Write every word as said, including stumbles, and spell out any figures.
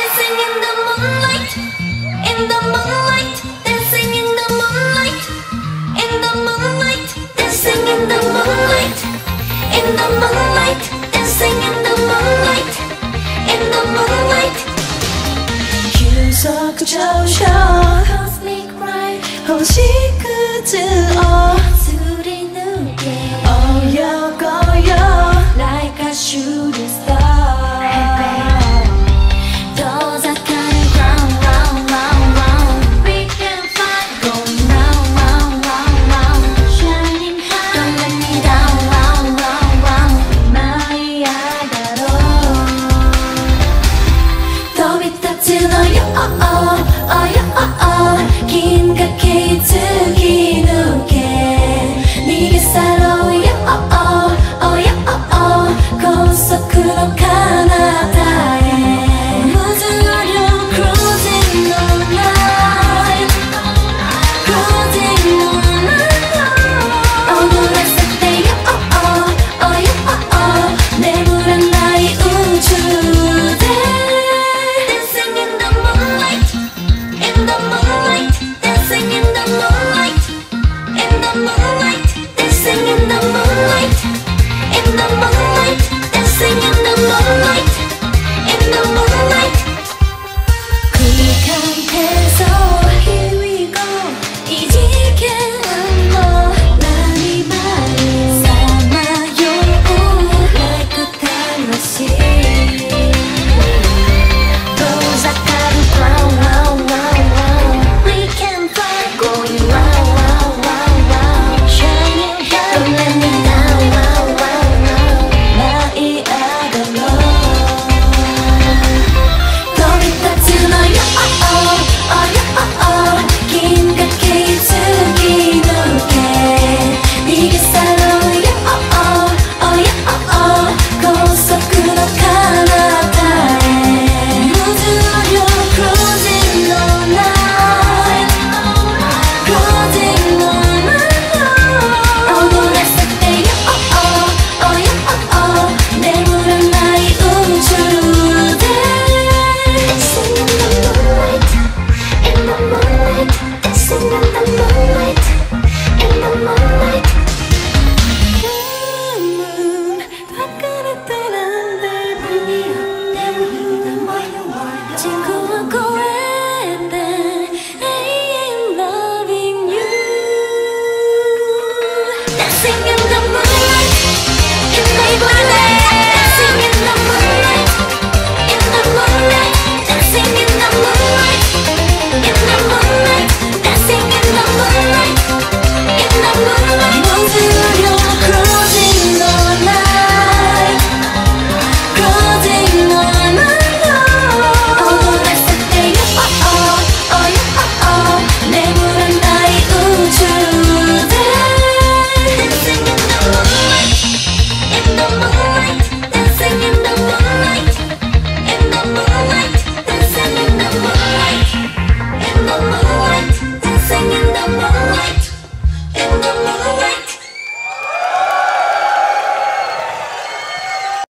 dancing in the moonlight, in the moonlight, dancing in the moonlight, in the moonlight, dancing in the moonlight, in the moonlight, dancing in the moonlight, in the moonlight. 계속조셔 Cosmic ride, 혹시 그들어 술이 누게 어여거여 like a shooting star. 도착하는 ground, round, round, round. We can fly, going round, round, round, round. Shining high, don't let me down, round, round, round. 나이아가로 더 밑에 들어요, oh, oh, oh, oh, oh. 긴각해,